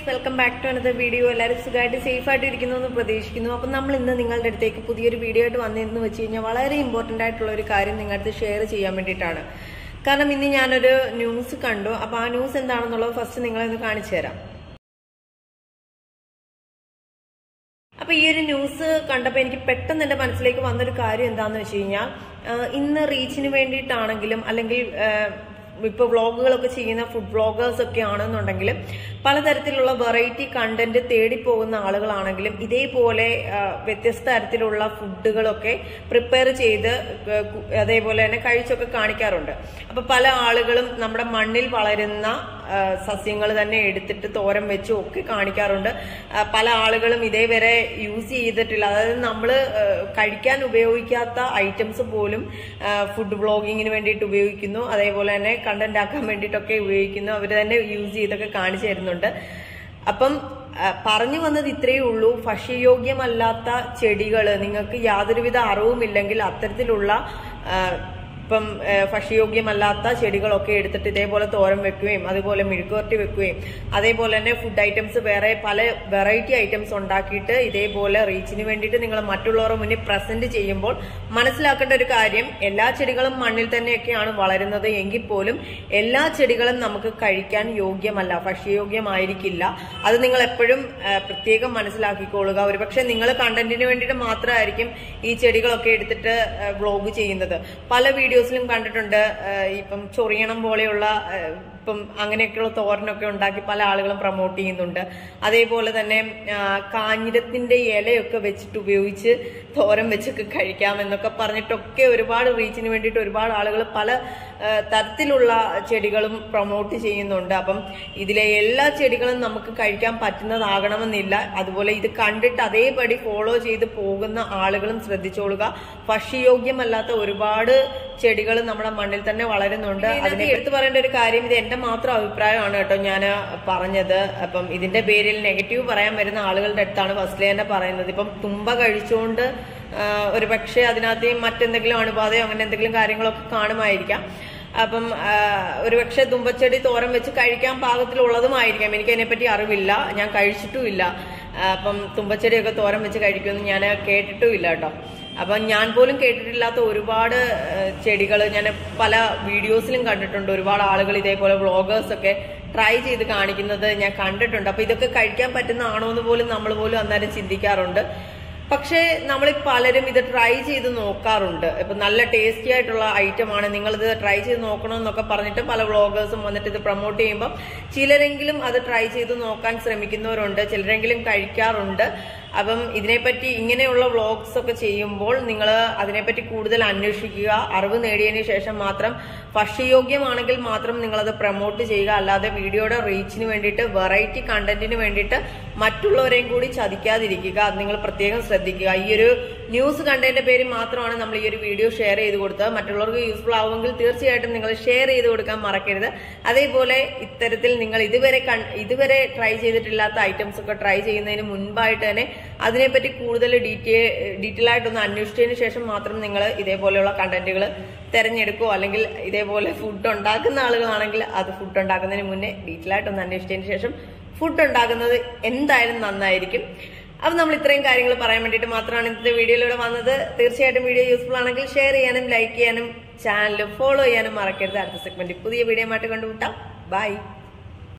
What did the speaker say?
Welcome back to another video. എല്ലാവരും സുഖമായിട്ട് safe ആയിട്ട് ഇരിക്കുന്നു എന്ന് പ്രതീക്ഷിക്കുന്നു. അപ്പം നമ്മൾ ഇന്ന് നിങ്ങളുടെ അടുത്തേക്ക് പുതിയൊരു വീഡിയോ ആയിട്ട് വന്നിരുന്നു വെച്ച് കഴിഞ്ഞാൽ വളരെ ഇമ്പോർട്ടൻ്റ് ആയിട്ടുള്ള ഒരു കാര്യം നിങ്ങളുടെ അടുത്ത് ഷെയർ ചെയ്യാൻ വേണ്ടിയിട്ടാണ്. കാരണം ഇന്ന് ഞാനൊരു ന്യൂസ് കണ്ടു. അപ്പോൾ ആ ന്യൂസ് എന്താണെന്നുള്ളത് ഫസ്റ്റ് നിങ്ങളെ ഒന്ന് കാണിച്ചു തരാം. അപ്പൊ ഈ ഒരു ന്യൂസ് കണ്ടപ്പോൾ എനിക്ക് പെട്ടെന്ന് എന്റെ മനസ്സിലേക്ക് വന്നൊരു കാര്യം എന്താന്ന് വെച്ച് കഴിഞ്ഞാൽ, ഇന്ന് റീച്ചിന് വേണ്ടിയിട്ടാണെങ്കിലും അല്ലെങ്കിൽ ഇപ്പൊ വ്ളോഗുകളൊക്കെ ചെയ്യുന്ന ഫുഡ് വ്ളോഗേഴ്സ് ഒക്കെ ആണെന്നുണ്ടെങ്കിലും പലതരത്തിലുള്ള വെറൈറ്റി കണ്ടന്റ് തേടി പോകുന്ന ആളുകളാണെങ്കിലും ഇതേപോലെ വ്യത്യസ്ത തരത്തിലുള്ള ഫുഡുകളൊക്കെ പ്രിപ്പയർ ചെയ്ത് അതേപോലെ തന്നെ കഴിച്ചൊക്കെ കാണിക്കാറുണ്ട്. അപ്പൊ പല ആളുകളും നമ്മുടെ മണ്ണിൽ വളരുന്ന സസ്യങ്ങൾ തന്നെ എടുത്തിട്ട് തോരൻ വെച്ചും ഒക്കെ കാണിക്കാറുണ്ട്. പല ആളുകളും ഇതേവരെ യൂസ് ചെയ്തിട്ടില്ല, അതായത് നമ്മൾ കഴിക്കാൻ ഉപയോഗിക്കാത്ത ഐറ്റംസ് പോലും ഫുഡ് വ്ളോഗിങ്ങിന് വേണ്ടിയിട്ട് ഉപയോഗിക്കുന്നു, അതേപോലെ തന്നെ കണ്ടന്റ് ആക്കാൻ വേണ്ടിയിട്ടൊക്കെ ഉപയോഗിക്കുന്നു. അവർ തന്നെ യൂസ് ചെയ്തൊക്കെ കാണിച്ചു തരുന്നുണ്ട്. അപ്പം പറഞ്ഞു വന്നത് ഇത്രയേ ഉള്ളൂ. ഭക്ഷ്യയോഗ്യമല്ലാത്ത ചെടികൾ നിങ്ങൾക്ക് യാതൊരുവിധ അറിവുമില്ലെങ്കിൽ അത്തരത്തിലുള്ള ഇപ്പം ഭക്ഷ്യയോഗ്യമല്ലാത്ത ചെടികളൊക്കെ എടുത്തിട്ട് ഇതേപോലെ തോരൻ വെക്കുകയും അതുപോലെ മെഴുക്കുവരട്ടി വെക്കുകയും അതേപോലെ തന്നെ ഫുഡ് ഐറ്റംസ് വേറെ പല വെറൈറ്റി ഐറ്റംസ് ഉണ്ടാക്കിയിട്ട് ഇതേപോലെ റീച്ചിന് വേണ്ടിയിട്ട് നിങ്ങൾ മറ്റുള്ളവരുടെ മുന്നിൽ പ്രസന്റ് ചെയ്യുമ്പോൾ മനസ്സിലാക്കേണ്ട ഒരു കാര്യം, എല്ലാ ചെടികളും മണ്ണിൽ തന്നെയൊക്കെയാണ് വളരുന്നത് എങ്കിൽ പോലും എല്ലാ ചെടികളും നമുക്ക് കഴിക്കാൻ യോഗ്യമല്ല, ഭക്ഷ്യയോഗ്യമായിരിക്കില്ല. അത് നിങ്ങൾ എപ്പോഴും പ്രത്യേകം മനസ്സിലാക്കിക്കൊള്ളുക. ഒരുപക്ഷെ നിങ്ങൾ കണ്ടന്റിന് വേണ്ടിയിട്ട് മാത്രമായിരിക്കും ഈ ചെടികളൊക്കെ എടുത്തിട്ട് വ്ളോഗ് ചെയ്യുന്നത്. പല വീഡിയോസിലും കണ്ടിട്ടുണ്ട് ഇപ്പം ചൊറിയണം പോലെയുള്ള ഇപ്പം അങ്ങനെയൊക്കെയുള്ള തോരനൊക്കെ ഉണ്ടാക്കി പല ആളുകളും പ്രൊമോട്ട് ചെയ്യുന്നുണ്ട്. അതേപോലെ തന്നെ കാഞ്ഞിരത്തിന്റെ ഇലയൊക്കെ വെച്ചിട്ട് ഉപയോഗിച്ച് തോരൻ വെച്ചൊക്കെ കഴിക്കാമെന്നൊക്കെ പറഞ്ഞിട്ടൊക്കെ ഒരുപാട് റീച്ചിന് വേണ്ടിയിട്ട് ഒരുപാട് ആളുകൾ പല തരത്തിലുള്ള ചെടികളും പ്രൊമോട്ട് ചെയ്യുന്നുണ്ട്. അപ്പം ഇതിലെ എല്ലാ ചെടികളും നമുക്ക് കഴിക്കാൻ പറ്റുന്നതാകണമെന്നില്ല. അതുപോലെ ഇത് കണ്ടിട്ട് അതേപടി ഫോളോ ചെയ്ത് പോകുന്ന ആളുകളും ശ്രദ്ധിച്ചോളുക. ഭക്ഷ്യയോഗ്യമല്ലാത്ത ഒരുപാട് ചെടികൾ നമ്മുടെ മണ്ണിൽ തന്നെ വളരുന്നുണ്ട്. അതിനെ എടുത്തു പറയേണ്ട ഒരു കാര്യം, ഇത് എന്റെ മാത്രം അഭിപ്രായമാണ് കേട്ടോ ഞാൻ പറഞ്ഞത്. അപ്പം ഇതിന്റെ പേരിൽ നെഗറ്റീവ് പറയാൻ വരുന്ന ആളുകളുടെ അടുത്താണ് ഫസ്റ്റ്ലി തന്നെ പറയുന്നത്. ഇപ്പം തുമ്പ കഴിച്ചുകൊണ്ട് ഒരു പക്ഷേ അതിനകത്ത് മറ്റെന്തെങ്കിലും അണുബാധയോ അങ്ങനെ എന്തെങ്കിലും കാര്യങ്ങളൊക്കെ കാണുമായിരിക്കാം. അപ്പം ഒരുപക്ഷെ തുമ്പച്ചെടി തോരൻ വെച്ച് കഴിക്കാൻ പാകത്തിലുള്ളതുമായിരിക്കാം. എനിക്ക് അതിനെപ്പറ്റി അറിവില്ല, ഞാൻ കഴിച്ചിട്ടുമില്ല. അപ്പം തുമ്പച്ചെടിയൊക്കെ തോരൻ വെച്ച് കഴിക്കുമെന്ന് ഞാൻ കേട്ടിട്ടുമില്ല കേട്ടോ. അപ്പം ഞാൻ പോലും കേട്ടിട്ടില്ലാത്ത ഒരുപാട് ചെടികൾ ഞാൻ പല വീഡിയോസിലും കണ്ടിട്ടുണ്ട്. ഒരുപാട് ആളുകൾ ഇതേപോലെ വ്ളോഗേഴ്സ് ഒക്കെ ട്രൈ ചെയ്ത് കാണിക്കുന്നത് ഞാൻ കണ്ടിട്ടുണ്ട്. അപ്പൊ ഇതൊക്കെ കഴിക്കാൻ പറ്റുന്നതാണോ എന്ന് പോലും നമ്മൾ പോലും അന്നേരം ചിന്തിക്കാറുണ്ട്. പക്ഷേ നമ്മൾ പലരും ഇത് ട്രൈ ചെയ്ത് നോക്കാറുണ്ട്. ഇപ്പൊ നല്ല ടേസ്റ്റി ആയിട്ടുള്ള ഐറ്റം ആണ്, നിങ്ങളിത് ട്രൈ ചെയ്ത് നോക്കണമെന്നൊക്കെ പറഞ്ഞിട്ട് പല വ്ളോഗേഴ്സും വന്നിട്ട് ഇത് പ്രൊമോട്ട് ചെയ്യുമ്പോൾ ചിലരെങ്കിലും അത് ട്രൈ ചെയ്ത് നോക്കാൻ ശ്രമിക്കുന്നവരുണ്ട്, ചിലരെങ്കിലും കഴിക്കാറുണ്ട്. അപ്പം ഇതിനെപ്പറ്റി ഇങ്ങനെയുള്ള വ്ളോഗ്സ് ഒക്കെ ചെയ്യുമ്പോൾ നിങ്ങൾ അതിനെപ്പറ്റി കൂടുതൽ അന്വേഷിക്കുക. അറിവ് നേടിയതിനു ശേഷം മാത്രം ഭക്ഷ്യയോഗ്യമാണെങ്കിൽ മാത്രം നിങ്ങളത് പ്രൊമോട്ട് ചെയ്യുക. അല്ലാതെ വീഡിയോയുടെ റീച്ചിന് വേണ്ടിയിട്ട് വെറൈറ്റി കണ്ടന്റിന് വേണ്ടിയിട്ട് മറ്റുള്ളവരെയും കൂടി ചതിക്കാതിരിക്കുക. അത് നിങ്ങൾ പ്രത്യേകം ശ്രദ്ധിക്കുക. ഈ ഒരു ന്യൂസ് കണ്ടതിന്റെ പേര് മാത്രമാണ് നമ്മൾ ഈ ഒരു വീഡിയോ ഷെയർ ചെയ്ത് കൊടുത്തത്. മറ്റുള്ളവർക്ക് യൂസ്ഫുൾ ആവുമെങ്കിൽ തീർച്ചയായിട്ടും നിങ്ങൾ ഷെയർ ചെയ്ത് കൊടുക്കാൻ മറക്കരുത്. അതേപോലെ ഇത്തരത്തിൽ നിങ്ങൾ ഇതുവരെ ട്രൈ ചെയ്തിട്ടില്ലാത്ത ഐറ്റംസ് ഒക്കെ ട്രൈ ചെയ്യുന്നതിന് മുൻപായിട്ട് തന്നെ അതിനെപ്പറ്റി കൂടുതൽ ഡീറ്റെയിൽ ആയിട്ടൊന്ന് അന്വേഷിച്ചതിന് ശേഷം മാത്രം നിങ്ങൾ ഇതേപോലെയുള്ള കണ്ടന്റുകൾ തെരഞ്ഞെടുക്കുകയോ അല്ലെങ്കിൽ ഇതേപോലെ ഫുഡ് ഉണ്ടാക്കുന്ന ആളുകളാണെങ്കിൽ അത് ഫുഡ് ഉണ്ടാക്കുന്നതിന് മുന്നേ ഡീറ്റെയിൽ ആയിട്ടൊന്ന് അന്വേഷിച്ചതിന് ശേഷം ഫുഡ് ഉണ്ടാക്കുന്നത് എന്തായാലും നന്നായിരിക്കും. അപ്പൊ നമ്മൾ ഇത്രയും കാര്യങ്ങൾ പറയാൻ വേണ്ടിയിട്ട് മാത്രമാണ് ഇന്നത്തെ വീഡിയോയിലൂടെ വന്നത്. തീർച്ചയായിട്ടും വീഡിയോ യൂസ്ഫുൾ ആണെങ്കിൽ ഷെയർ ചെയ്യാനും ലൈക്ക് ചെയ്യാനും ചാനൽ ഫോളോ ചെയ്യാനും മറക്കരുത്. അടുത്ത സെഗ്മെന്റ് പുതിയ വീഡിയോ ആയിട്ട് കണ്ടുമുട്ടാം. ബൈ.